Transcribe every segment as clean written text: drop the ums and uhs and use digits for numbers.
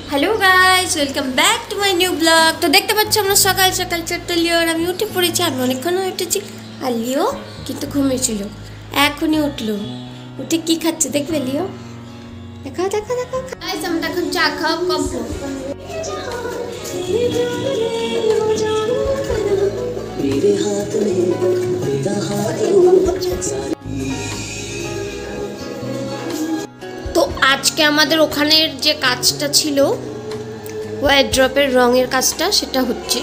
Hello guys welcome back to my new blog. तो देखते पाচ্ছ আমরা সকাল সকাল ছোট্ট লিও আর আমি উঠে পড়েছি। আমি অনেকক্ষণ উঠেছি আর লিও কিন্তু ঘুমিয়েছিল, এখনই উঠলো। উঠে কি খাচ্ছে দেখবে লিও? দেখো দেখো দেখো গাইস, আমরা এখন চা খাওয়া কমপ্লিট। मेरे हाथ में तेरा हाथ তো আজকে আমাদের ওখানের যে কাজটা ছিল ওয়ারড্রপের রঙের কাজটা সেটা হচ্ছে।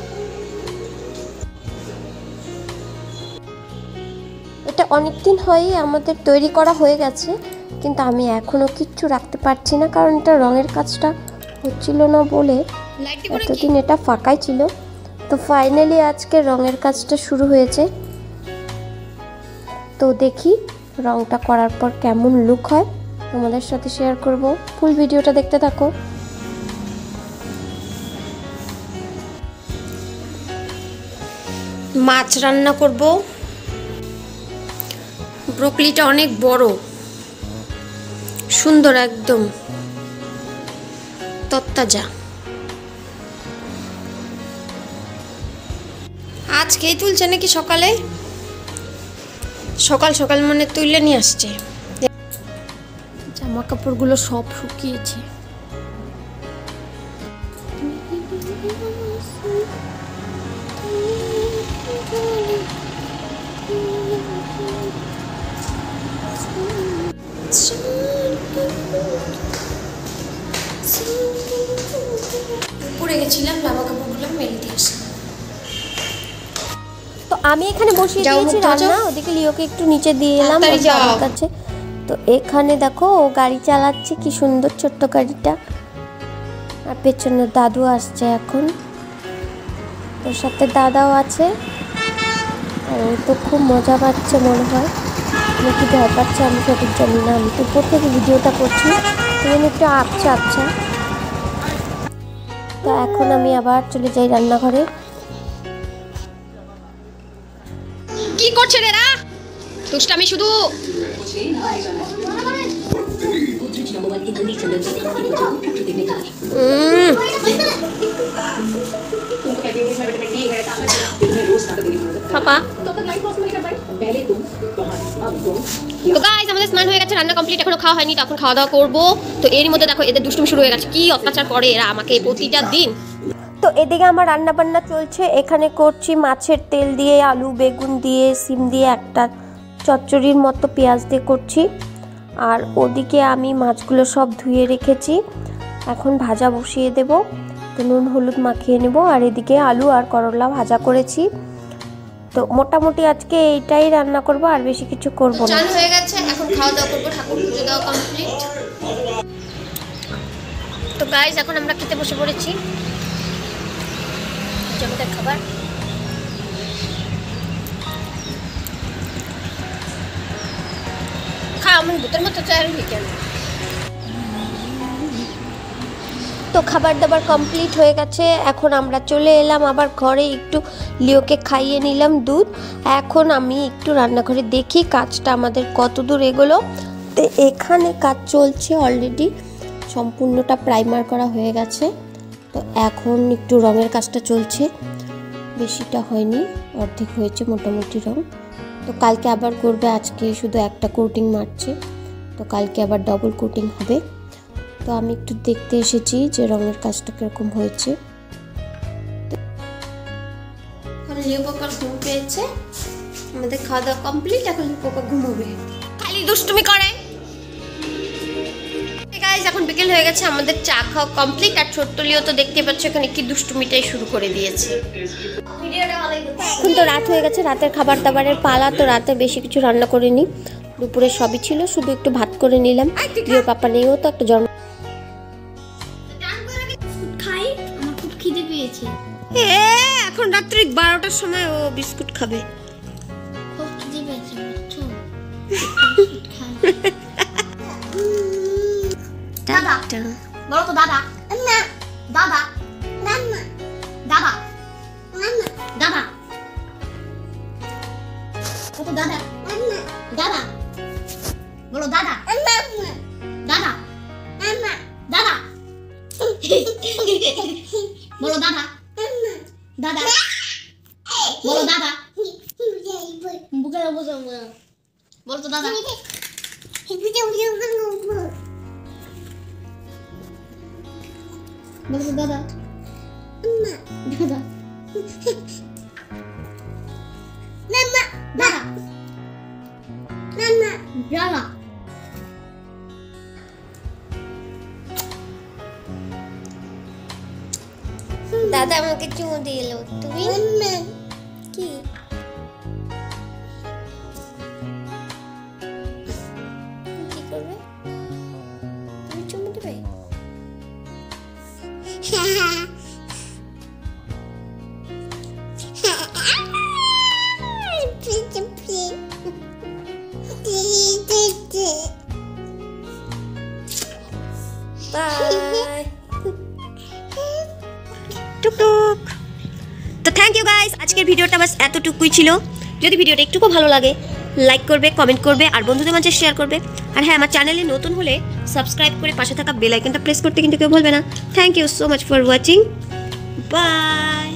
এটা অনেকদিন হয়ে আমাদের তৈরি করা হয়ে গেছে, কিন্তু আমি এখনো কিচ্ছু রাখতে পারছি না, কারণ এটা রঙের কাজটা হচ্ছিল না বলে এতদিন এটা ফাঁকাই ছিল। তো ফাইনালি আজকে রঙের কাজটা শুরু হয়েছে। তো দেখি রংটা করার পর কেমন লুক হয়, তোমাদের সাথে শেয়ার করব। ফুল ভিডিওটা দেখতে থাকো। মাছ রান্না করব। ব্রোকলিটা অনেক বড়, সুন্দর, একদম তরতাজা। আজকেই তুলছে নাকি সকালে? সকাল সকাল মানে তুলে নিয়ে আসছে। জামা কাপড়গুলো সব শুকিয়েছে। পড়ে গেছিলাম, জামা কাপড়গুলো মেলে দিয়ে আসলাম। তো আমি এখানে বসিয়ে দিয়েছি রান্না, ওদিকে লিওকে একটু নিচে দিয়ে এলাম আমার কাছে। তো এখানে দেখো ও গাড়ি চালাচ্ছে, কি সুন্দর ছোট্ট গাড়িটা। আর পেছনে দাদু আসছে এখন, ওর সাথে দাদাও আছে। আর ও তো খুব মজা পাচ্ছে মনে হয়, আমি কি ভয় পাচ্ছে আমি সঠিক জানি না। আমি তো উপর থেকে ভিডিওটা করছি, তুমি একটু আবছা আবছা। তো এখন আমি আবার চলে যাই রান্নাঘরে। কি করছে রে রা? দুষ্টামি শুধু। পাপা তো গাইস, আমাদের স্নান হয়ে গেছে, রান্না কমপ্লিট, এখনো খাওয়া হয়নি, তখন খাওয়া দাওয়া করবো। তো এর মধ্যে দেখো এদের দুষ্টুমি শুরু হয়ে গেছে, কি অত্যাচার করে এরা আমাকে প্রতিটা দিন। তো এদিকে আমার রান্না বান্না চলছে। এখানে করছি মাছের তেল দিয়ে, আলু বেগুন দিয়ে, সিম দিয়ে একটা চচ্চড়ির মতো পেঁয়াজ দিয়ে করছি। আর ওদিকে আমি মাছগুলো সব ধুয়ে রেখেছি, এখন ভাজা বসিয়ে দেব। তো নুন হলুদ মাখিয়ে নেব। আর এদিকে আলু আর করলা ভাজা করেছি। তো মোটামুটি আজকে এইটাই রান্না করব, আর বেশি কিছু করব না। চান হয়ে গেছে, এখন খাওয়া দাওয়া করব, ঠাকুর পুজো দেওয়া কমপ্লিট। তো গাইস, এখন আমরা খেতে বসে পড়েছি। জমিদার খাবার। আমার ভূতের মতো চায়ের কেন। তো খাবার দাবার কমপ্লিট হয়ে গেছে, এখন আমরা চলে এলাম আবার ঘরে। একটু লিওকে খাইয়ে নিলাম দুধ। এখন আমি একটু রান্নাঘরে দেখি কাজটা আমাদের কত দূর এগোলো। তো এখানে কাজ চলছে, অলরেডি সম্পূর্ণটা প্রাইমার করা হয়ে গেছে। তো এখন একটু রঙের কাজটা চলছে, বেশিটা হয়নি, অর্ধেক হয়েছে মোটামুটি রং। তো কালকে আবার করবে, আজকে শুধু একটা কোটিং মারছে, তো কালকে আবার ডবল কোটিং হবে। তো আমি একটু দেখতে এসেছি যে রঙের কাজটা কিরকম হয়েছে। এখন লিও পাপার ঘুম পেয়েছে, আমাদের খাওয়া দাওয়া কমপ্লিট, এখন লিও পাপা ঘুমোবে, খালি দুষ্টুমি করে। গাইস, এখন বিকেল হয়ে গেছে, আমাদের চা খাওয়া কমপ্লিট। আর ছোট্ট লিও তো দেখতে পাচ্ছ এখানে কি দুষ্টুমিটাই শুরু করে দিয়েছে। এখন তো রাত হয়ে গেছে, রাতের খাবার দাবারের পালা। তো রাতে বেশি কিছু রান্না করিনি, দুপুরে সবই ছিল, শুধু একটু ভাত করে নিলাম। লিও পাপা নেইও তো একটা জন্ম। আমার খুব খিদে পেয়েছে। এখন রাত্রি 12টার সময় ও বিস্কুট খাবে। খুব খিদে পেয়েছে বুঝছো? দাদা বলো তো, দাদা না, দাদা নানা, দাদা নানা, দাদা কত, দাদা নানা, দাদা বলো, দাদা দাদা দাদা বলো দাদা দাদা বলো দাদা বুকে বসে বলো তো দাদা বলো দাদা দাদা দাদা দাদা দাদা দাদা আমাকে চুমু দিল তুমি কি কি করবে তুমি চুমু দেবে বাই টুকটুক। তো থ্যাংক ইউ গাইস, আজকের ভিডিওটা বাস এতটুকুই ছিল। যদি ভিডিওটা একটুকু ভালো লাগে লাইক করবে, কমেন্ট করবে আর বন্ধুদের মাঝে শেয়ার করবে। আর হ্যাঁ, আমার চ্যানেলে নতুন হলে সাবস্ক্রাইব করে পাশে থাকা বেল আইকনটা প্রেস করতে কিন্তু কেউ ভুলবে না। Thank you so much for watching, by.